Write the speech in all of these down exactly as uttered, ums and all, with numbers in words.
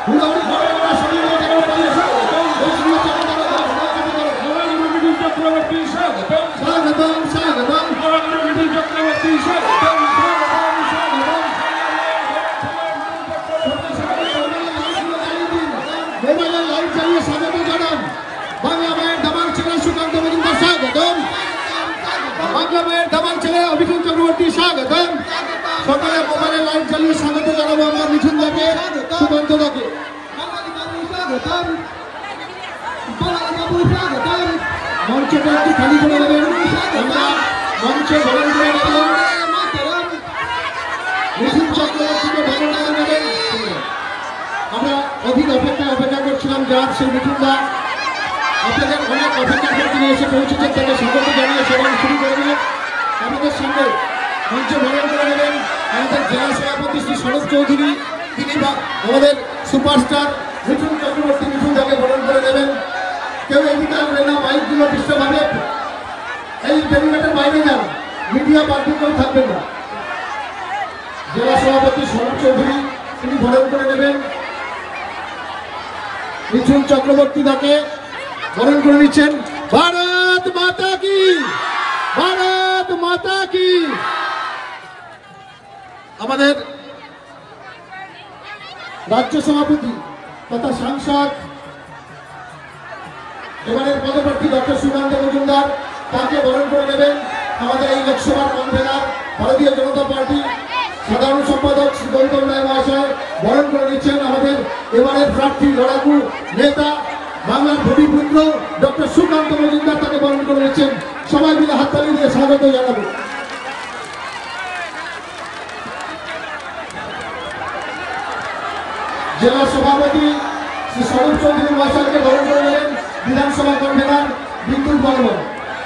মিঠুন চক্রবর্তী স্বাগতম। সকালে মোবাইলে লাইট চালিয়ে স্বাগত জানাবো আমরা মিঠুন দাকে, সুকান্ত দাকে। মঞ্চটা একটু খালি করে দেবেন, আমরা মঞ্চে বরণ করে নেবেন মিঠুন চক্রবর্তীকে বরণ করে নেবেন। আমরা অধিক অপেক্ষায় অপেক্ষা করছিলাম, যার সেই মিঠুন দা আপনাদের অনেক অপেক্ষা করে তিনি এসে পৌঁছেছেন, তাকে স্বাগত জানিয়ে সেবন শুরু করে দিলেন। আমাদের সঙ্গে মঞ্চে বরণ করে নেবেন আমাদের জেলা সভাপতি শ্রী শরৎ চৌধুরী, তিনি আমাদের সুপারস্টার মিঠুন চক্রবর্তী মিঠুন দাকে বরণ করে দেবেন। কেউ এদিকে আসবেন না, মাইকগুলো বিশ্বভাবে এই ব্যারিকেডের বাইরে যান, মিডিয়া পার্টি কেউ থাকবেন না। জেলা সভাপতি শরৎ চৌধুরী তিনি বরণ করে নেবেন মিঠুন চক্রবর্তী দাকে, বরণ করে নিচ্ছেন। ভারত মাতা কি, ভারত মাতা কি। আমাদের রাজ্য সভাপতি তথা সাংসদ এবারের পদপ্রার্থী ডক্টর সুকান্ত মজুমদার, তাকে বরণ করে নেবেন আমাদের এই লোকসভার কনভেনার ভারতীয় জনতা পার্টি সাধারণ সম্পাদক শ্রী গৌতম রায় মহাশয় বরণ করে নিচ্ছেন আমাদের এবারের প্রার্থী লড়াকু নেতা বাংলার ভূমিপুত্র ডক্টর সুকান্ত মজুমদার, তাকে বরণ করে নিচ্ছেন। সবাই মিলে হাততালি দিয়ে স্বাগত জানাবো। জেলা সভাপতি শ্রী স্বরূপ চৌধুরী মহাশয়কে বরণ করে নেবেন বিধানসভা কনভেনার বিদ্যুৎ বর্মন।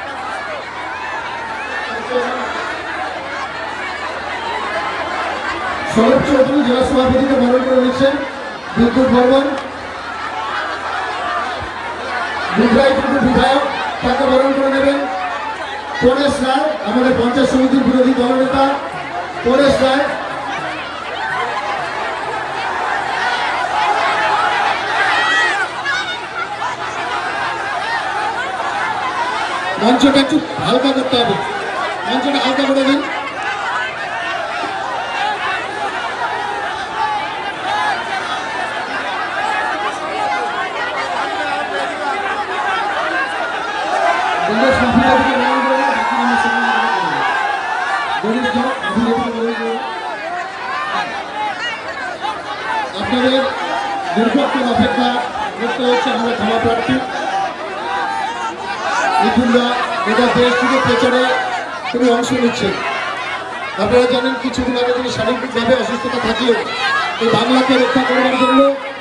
স্বরূপ চৌধুরী জেলা সভাপতিকে বরণ করে নিচ্ছেন বিদ্যুৎ বর্মন। বিধায়ক বিধায়ক তাকে বরণ করে নেবেন পরেশ রায়, আমাদের পঞ্চায়েত সমিতির বিরোধী দলনেতা পরেশ রায়। মঞ্চটা একটু হালকা করতে হবে, মঞ্চটা হালকা করে দিন। আপনাদের দীর্ঘক্ষণ অপেক্ষা করতে হচ্ছে আমাদের ক্ষমা প্রার্থী মিঠুনদা, এটা দেশ থেকে প্রচারে তিনি অংশ নিচ্ছেন। আপনারা জানেন কিছুদিন আগে তিনি শারীরিকভাবে অসুস্থতা থাকলেও এই বাংলাকে রক্ষা করবার জন্য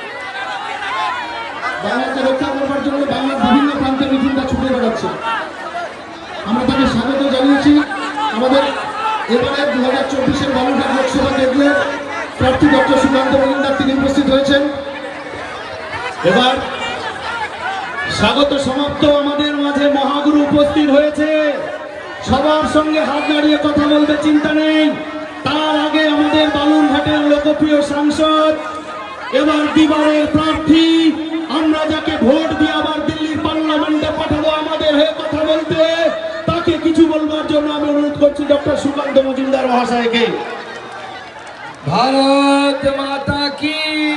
বাংলাকে রক্ষা করবার জন্য বাংলার বিভিন্ন প্রান্তে মিঠুনদা ছুটে বেড়াচ্ছে। আমরা তাকে স্বাগত জানিয়েছি। আমাদের এবারে দু হাজার চব্বিশের বালুরঘাট লোকসভা কেন্দ্রের প্রার্থী ডক্টর সুকান্ত মজুমদার তিনি উপস্থিত হয়েছেন। এবার স্বাগত সমাপ্ত, আমাদের মাঝে মহাগুরু উপস্থিত হয়েছে। সবার সঙ্গে হাত নাড়িয়ে কথা বলতে চিন্তা নেই। তার আগে আমাদের বালুরঘাটের লোকপ্রিয় সাংসদ, এবার দিবারের প্রার্থী, আমরা যাকে ভোট দিয়ে আবার দিল্লির পার্লামেন্টে পাঠাবো আমাদের হয়ে কথা বলতে, তাকে কিছু বলবার জন্য আমি অনুরোধ করছি ডক্টর সুকান্ত মজুমদার মহাশয়কে। ভারত মাতা কি।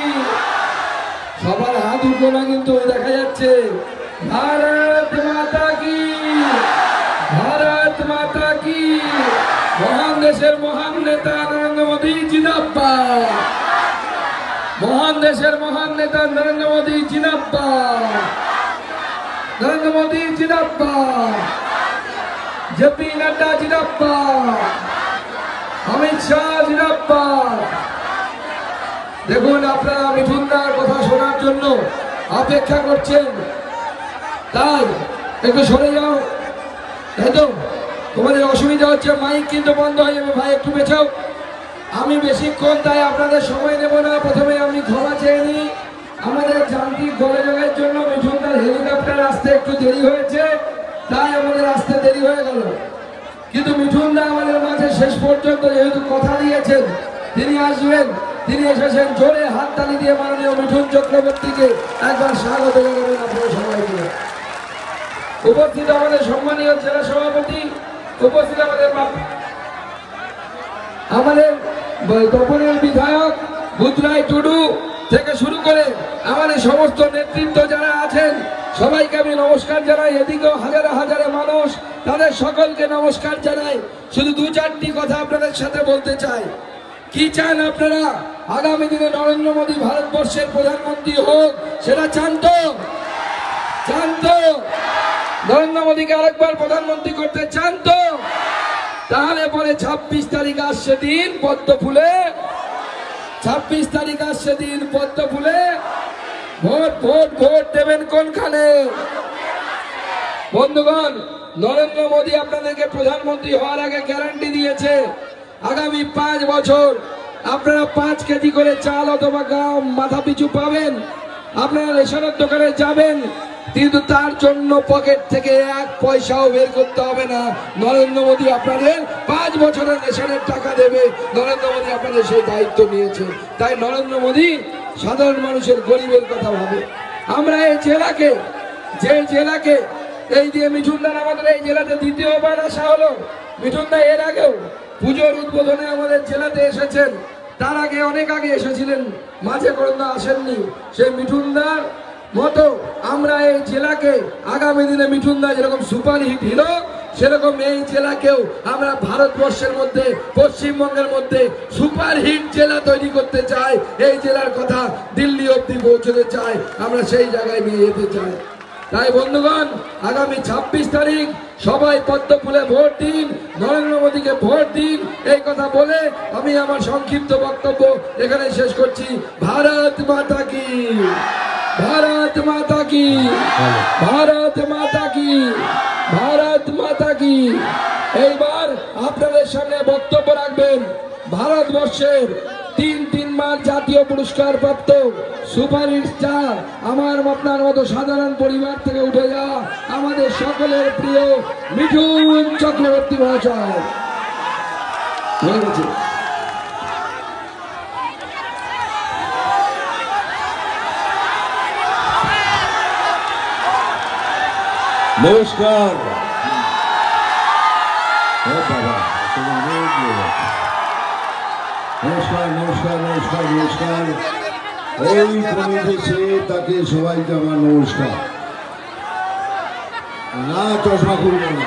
সবার হাত উঠলো না কিন্তু দেখা যাচ্ছে। ভারত মাতা কি, ভারত মাতা কি। মহান দেশের মহান নেতা নরেন্দ্র মোদী জিন্দাবাদ, মহান দেশের মহান নেতা নরেন্দ্র মোদী জিন্দাবাদ, নরেন্দ্র মোদী জিন্দাবাদ, জেপি নাড্ডা জিন্দাবাদ, অমিত শাহ জিন্দাবাদ। দেখুন আপনারা মিঠুনদার কথা শোনার জন্য অপেক্ষা করছেন, তাই একটু সরে যাও। একদম তোমাদের অসুবিধা হচ্ছে, মাইক কিন্তু বন্ধ হয়ে যাবে। ভাই একটু বেছাও, আমি বেশিক্ষণ তাই আপনাদের সময় নেব না। প্রথমে আমি ক্ষমা চেয়ে নিই, আমাদের যান্ত্রিক গোলযোগের জন্য মিঠুনদার হেলিকপ্টার আসতে একটু দেরি হয়েছে, তাই আমাদের আসতে দেরি হয়ে গেল। কিন্তু মিঠুনদা আমাদের মাঝে শেষ পর্যন্ত যেহেতু কথা দিয়েছেন তিনি আসবেন, তিনি এসেছেন। জোরে হাততালি দিয়ে মাননীয় মিঠুন চক্রবর্তীকে একবার স্বাগত জানাবেন আপনারা সবাইকে। উপস্থিত আমাদের সম্মানীয় জেলা সভাপতি, উপস্থিত আমাদের আমাদের তপনের বিধায়ক বুধরাই টুডু থেকে শুরু করে আমাদের সমস্ত নেতৃত্ব যারা আছেন সবাইকে আমি নমস্কার জানাই। এদিকেও হাজারে হাজারে মানুষ, তাদের সকলকে নমস্কার জানাই। শুধু দু চারটি কথা আপনাদের সাথে বলতে চাই। কি চান আপনারা? আগামী দিনে নরেন্দ্র মোদী ভারতবর্ষের প্রধানমন্ত্রী হোক, সেটা চান তো? চান তো? নরেন্দ্র মোদীকে আরেকবার প্রধানমন্ত্রী করতে চান তো? তাহলে পরে ছাব্বিশ তারিখ আসছে দিন পদ্ম ফুলে, ছাব্বিশ তারিখ আসছে দিন পদ্ম ফুলে ভোট ভোট ভোট দেবেন কোনখানে? বন্ধুগণ, নরেন্দ্র মোদী আপনাদেরকে প্রধানমন্ত্রী হওয়ার আগে গ্যারান্টি দিয়েছে আগামী পাঁচ বছর আপনারা পাঁচ কেজি করে চাল অথবা গম মাথা পিছু পাবেন। আপনারা রেশনের দোকানে যাবেন, কিন্তু তার জন্য পকেট থেকে এক পয়সাও বের করতে হবে না। নরেন্দ্র মোদী আপনাদের পাঁচ বছরের রেশনের টাকা দেবে। নরেন্দ্র মোদী আপনাদের সেই দায়িত্ব নিয়েছে। তাই নরেন্দ্র মোদী সাধারণ মানুষের গরিবের কথা ভাবে। আমরা এই জেলাকে, যে জেলাকে এই যে মিঠুনদার আমাদের এই জেলাতে দ্বিতীয়বার আসা হলো। মিঠুনদা এর আগেও পুজোর উদ্বোধনে আমাদের জেলাতে এসেছেন, তার আগে অনেক আগে এসেছিলেন, মাঝে করোনা আসেননি। সেই মিঠুনদার মতো আমরা এই জেলাকে আগামী দিনে মিঠুনদা যেরকম সুপার হিট হিরো, সেরকম এই জেলাকেও আমরা ভারতবর্ষের মধ্যে, পশ্চিমবঙ্গের মধ্যে সুপার হিট জেলা তৈরি করতে চাই। এই জেলার কথা দিল্লি অবধি পৌঁছতে চাই, আমরা সেই জায়গায় নিয়ে যেতে চাই। তাই বন্ধুগণ, আগামী ছাব্বিশ তারিখ সবাই পদ্ম ফুলে ভোট দিন, নরেন্দ্র মোদীকে ভোট দিন। এই কথা বলে আমি আমার সংক্ষিপ্ত বক্তব্য এখানে শেষ করছি। ভারত মাতা কি, ভারত মাতা কি, ভারত মাতা কি, ভারত মাতা কি। এইবার আপনাদের সামনে বক্তব্য রাখবেন ভারতবর্ষের তিন তিনবার জাতীয় পুরস্কার প্রাপ্ত সুপার স্টার, আমার আপনার মতো সাধারণ পরিবার থেকে উঠে যাওয়া আমাদের সকলের প্রিয় মিঠুন চক্রবর্তী মহাশয়। হয়ে গেছে। নমস্কার। নমস্কার নমস্কার নমস্কার নমস্কার। ওই কমিটেছে তাকে সবাইকে আমার নমস্কার। না, চশমা খুলবে না।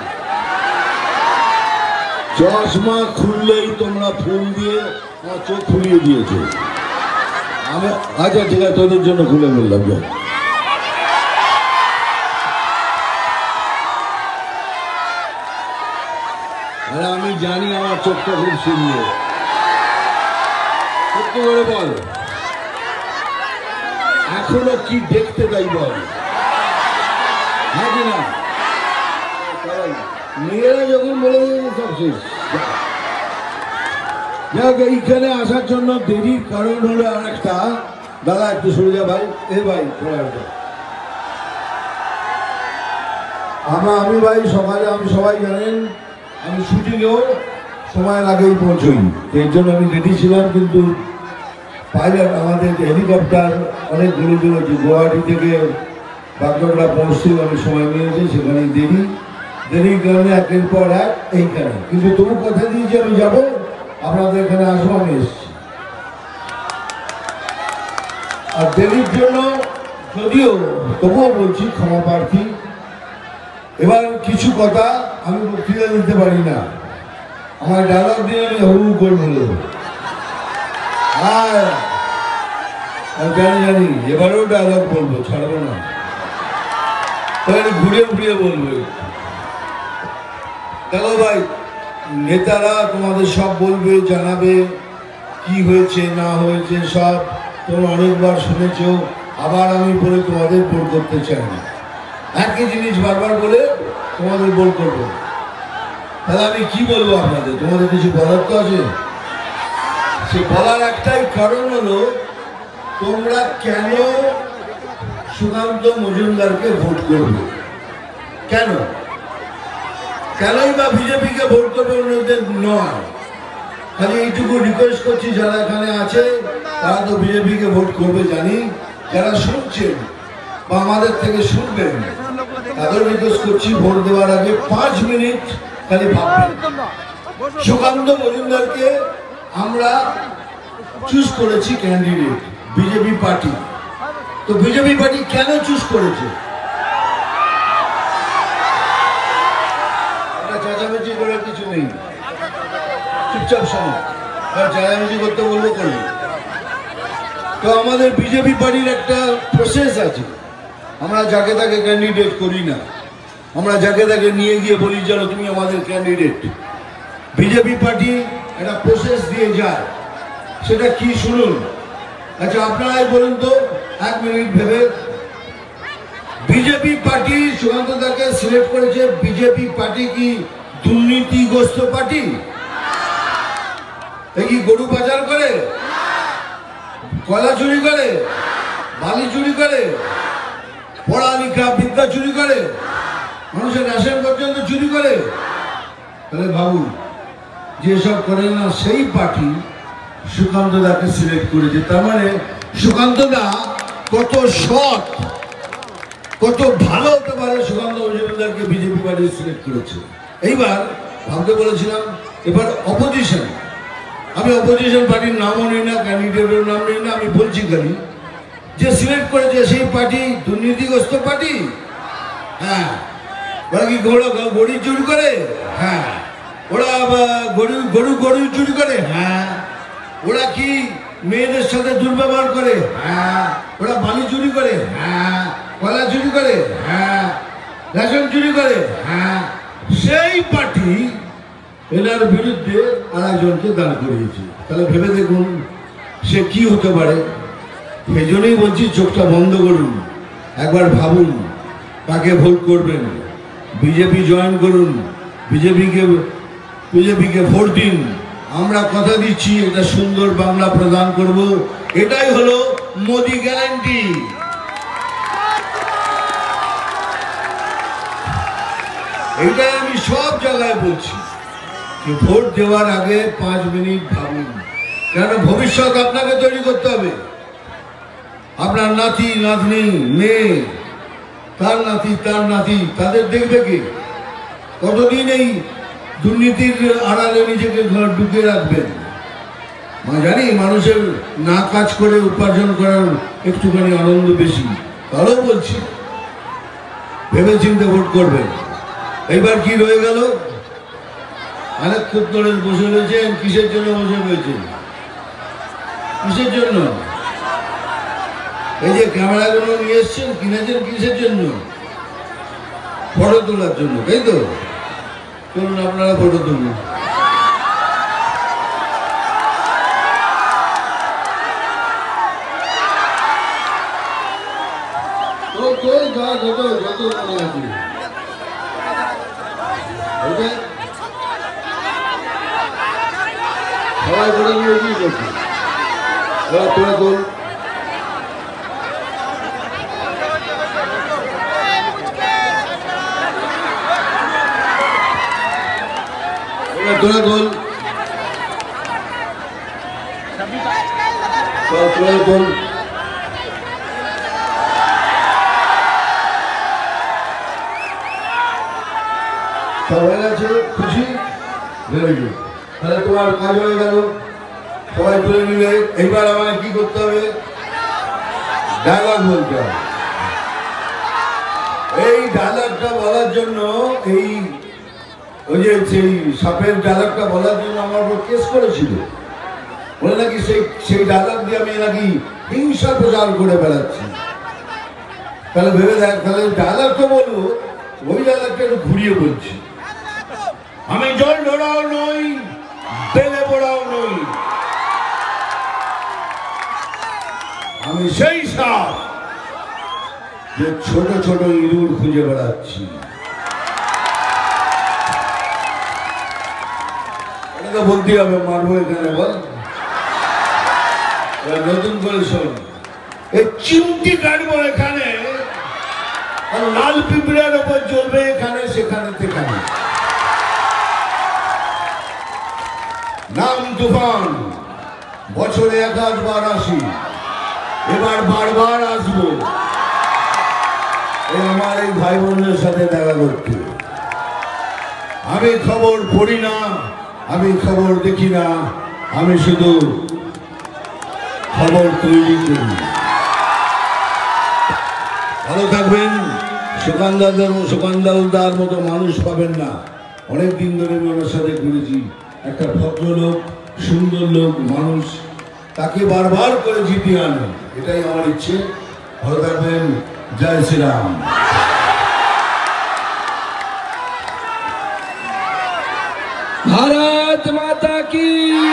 চশমা খুললেই তোমরা ফুল দিয়ে আমার চোখ খুলিয়ে দিয়েছো। আমি আচ্ছা ঠিক আছে, তোদের জন্য খুলে বললাম। আরে আমি জানি আমার চোখটা খুব সুন্দর। সত্যি করে বল, এখনো কি দেখতে তাই বল, হ্যাঁ কি না? মেয়েরা যখন বলে দিয়েছে সব শেষ। যাক, এইখানে আসার জন্য দেরির কারণ হলো আর একটা। দাদা একটু সরে যা ভাই। এ ভাই আমরা আমি ভাই সকালে, আমি সবাই জানেন আমি শুটিংয়েও সময়ের আগেই পৌঁছই। এর জন্য আমি রেডি ছিলাম, কিন্তু পাইলট আমাদের হেলিকপ্টার অনেক দূরে দূরে গুয়াহাটি থেকে বাগডোগরা পৌঁছতে আমি সময় নিয়েছি, সেখানে দেরি দেরির কারণে একের পর এক এইখানে। কিন্তু তবু কথা দিয়েছি আমি যাব, আপনাদের এখানে আসবো, আমি এসছি। আর দেরির জন্য যদিও তবুও বলছি ক্ষমা প্রার্থী। এবার কিছু কথা আমি বক্তৃতা দিতে পারি না, আমার ডায়লগ দিয়ে আমি হু করে বলে দেবো। হ্যাঁ জানি জানি, এবারেও ডায়লগ বলবো, ছাড়বো না। তাহলে ঘুরে ঘুরিয়ে বলবো। দেখো ভাই, নেতারা তোমাদের সব বলবে, জানাবে কি হয়েছে না হয়েছে সব তোমরা অনেকবার শুনেছ। আবার আমি বলে তোমাদের বোর করতে চাই না। একই জিনিস বারবার বলে তোমাদের বোর করবো। তাহলে আমি কি বলবো আপনাদের? তোমাদের কিছু বলার তো আছে। সে বলার একটাই কারণ হলো, তোমরা কেন সুকান্ত মজুমদারকে ভোট করবে? কেন কেনই বা বিজেপিকে ভোট করবে অন্যদের নয়? খালি এইটুকু রিকোয়েস্ট করছি, যারা এখানে আছে তারা তো বিজেপিকে ভোট করবে জানি। যারা শুনছেন বা আমাদের থেকে শুনবেন তাদের রিকোয়েস্ট করছি ভোট দেওয়ার আগে পাঁচ মিনিট খালি ভাববেন। সুকান্ত মজুমদারকে আমরা চুজ করেছি ক্যান্ডিডেট বিজেপি পার্টি। তো বিজেপি পার্টি কেন চুজ করেছে? চেঁচামেচি করার কিছু নেই, চুপচাপ শোনো, চেঁচামেচি করতে বলবো করবো। তো আমাদের বিজেপি পার্টির একটা প্রসেস আছে। আমরা যাকে তাকে ক্যান্ডিডেট করি না, আমরা যাকে তাকে নিয়ে গিয়ে বলি চলো তুমি আমাদের ক্যান্ডিডেট। বিজেপি পার্টি একটা প্রসেস দিয়ে যায়, সেটা কি শুনুন। আচ্ছা আপনারাই বলুন তো এক মিনিট ভেবে, বিজেপি পার্টি সুকান্ত দাকে সিলেক্ট করেছে, বিজেপি পার্টি কি দুর্নীতিগ্রস্ত পার্টি? কি গরু পাচার করে, কয়লা চুরি করে, বালি চুরি করে, পড়ালেখা বিদ্যা চুরি করে, মানুষের রেশন পর্যন্ত চুরি করে? তাহলে ভাবুন, যেসব করে না সেই পার্টি সুকান্ত দাকে সিলেক্ট করেছে। তার মানে সুকান্ত দা কত সৎ, কত ভালো হতে পারে সুকান্ত মজুমদারকে বিজেপি পার্টি সিলেক্ট করেছে। এইবার ভাবতে বলেছিলাম এবার অপোজিশন, আমি অপোজিশন পার্টির নামও নেই না, ক্যান্ডিডেটের নাম নেই না, আমি বলছি খালি যে সিলেক্ট করেছে সেই পার্টি দুর্নীতিগ্রস্ত পার্টি। হ্যাঁ, ওরা কি গরু চুরি করে? হ্যাঁ। ওরা গরু গরু গরু চুরি করে? হ্যাঁ। ওরা কি মেয়েদের সাথে দুর্ব্যবহার করে? হ্যাঁ। ওরা বালি চুরি করে? হ্যাঁ। কয়লা চুরি করে? হ্যাঁ। রেশন চুরি করে? হ্যাঁ। সেই পার্টি এনার বিরুদ্ধে আর একজনকে দাঁড় করিয়েছে। তাহলে ভেবে দেখুন সে কি হতে পারে। সেই জন্যই বলছি চোখটা বন্ধ করুন, একবার ভাবুন কাকে ভোট করবেন। বিজেপি জয়েন করুন, বিজেপিকে বিজেপিকে ভোট দিন। আমরা কথা দিচ্ছি একটা সুন্দর বাংলা প্রদান করব, এটাই হলো মোদি গ্যারান্টি। এইটাই আমি সব জায়গায় বলছি যে ভোট দেওয়ার আগে পাঁচ মিনিট ভাবুন, কেন ভবিষ্যৎ আপনাকে তৈরি করতে হবে। আপনার নাতি নাতনি, মেয়ে, তার নাতি তার নাতি, তাদের দেখবে কি? কতদিন এই দুর্নীতির আড়ালে নিজেকে ঘর ঢুকে রাখবেন? আমি জানি মানুষের না কাজ করে উপার্জন করার একটুখানি আনন্দ বেশি, তাহলেও বলছি ভেবে চিন্তে ভোট করবেন। এইবার কি রয়ে গেল? অনেক খুব ধরে বসে রয়েছেন, কিসের জন্য বসে রয়েছেন? কিসের জন্য? এই যে ক্যামেরাগুলো নিয়ে এসছেন, কিনেছেন কিসের জন্য? ফটো তোলার জন্য, তাই তো? চলুন আপনারা ফটো তুলুন। যত যত মনে আছে সবাই ফটো নিয়ে কি করছে? এবার তোরা তোল। তোরা তোল, তোরা তোল। সবাই আছে খুশি? Very good. তাহলে তোমার কাজ হয়ে গেল, সবাই তুলে নিলে। এইবার আমাকে কি করতে হবে? ডায়লগ বলতে হবে। এই ডায়লগটা বলার জন্য, এই ওই যে সেই সাপের ডায়লগটা বলার জন্য আমার উপর কেস করেছিল, বলে নাকি সেই সেই ডায়লগ দিয়ে আমি নাকি হিংসা প্রচার করে বেড়াচ্ছি। তাহলে ভেবে দেখ, তাহলে ডায়লগটা বলবো, ওই ডায়লগটা একটু ঘুরিয়ে বলছি। আমি জল ঢোড়াও নই, বেলে পোড়াও নই, আমি সেই সাপ যে ছোট ছোট ইঁদুর খুঁজে বেড়াচ্ছি। এটা বলতে হবে, মারবো এখানে বল। নতুন করে শোন, এই চিমটি কাটবো এখানে, আর লাল পিঁপড়ের ওপর চলবে এখানে সেখানে সেখানে। নাম তুফান, বছরে একাধবার আসি, এবার বারবার আসবো এই আমার এই ভাই বোনদের সাথে দেখা করতে। আমি খবর পড়ি না, আমি খবর দেখি না, আমি শুধু খবর তৈরি করি। ভালো থাকবেন। সুকান্দাদের সুকান্দার মতো মানুষ পাবেন না। অনেকদিন ধরে আমি ওনার সাথে ঘুরেছি। একটা ভদ্রলোক, সুন্দর লোক, মানুষ, তাকে বারবার করে জিতিয়ে আনো, এটাই আমার ইচ্ছে। ভালো থাকবেন। জয় শ্রীরাম। भारत माता की,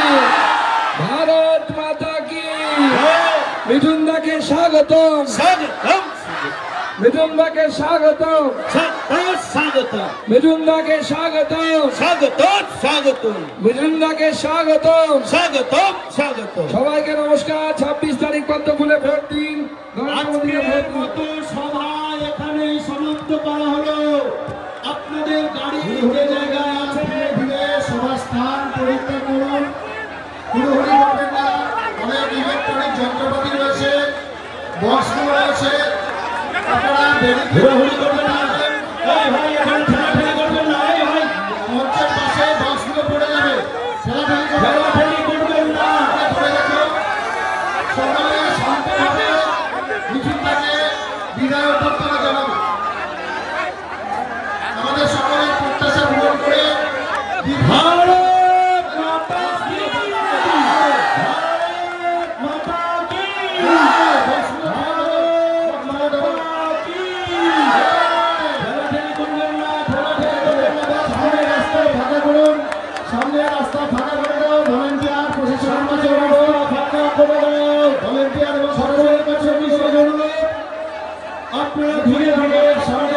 भारत माता की। मिथुन दा के स्वागतम, स्वागतम, मिथुन दा के स्वागतम, स्वागतम, स्वागतम, मिथुन दा के स्वागतम, स्वागतम, स्वागतम, मिथुन दा के स्वागतम, स्वागतम, स्वागतम। সবাইকে নমস্কার। ছাব্বিশ তারিখ পর্যন্ত খুলে ভোট দিন। আজকের মতো সভা এখানেই সমাপ্ত করা হলো। আপনাদের গাড়ি যে জায়গায় আছে ধীরে সভা স্থান পরিত্যাগ করুন। হুড়োহুড়ি করবেন না। অনেক ইলেকট্রনিক যন্ত্রপাতি রয়েছে, বক্সগুলো রয়েছে, আপনারা হুড়োহুড়ি করবেন না। এই ভাই এখানে ঠেলাঠেলি করবেন না। এই ভাই মঞ্চের পাশে বক্সগুলো পড়ে যাবে, ঠেলাঠেলি করবেন না। ধরে রাখো। সকলে শান্তভাবে মিছিলটাকে বিদায় অভ্যর্থনা জানাবো। আমাদের সকলের প্রত্যাশা পূরণ করে ভারত মাতা কি, ভারত মাতা কি, ভারত মাতা কি। ঠেলাঠেলি করবেন না, ঠেলাঠেলি করবেন না। সামনে রাস্তা ফাঁকা করুন, সামনে রাস্তা ফাঁকা করে দাও। ভলেন্টিয়ার প্রশাসনের কাছে অনুরোধ, ফাঁকা করে দাও। ভলেন্টিয়ার এবং সকলের কাছে অনুরোধ, আপনারা ধীরে ধীরে সামনে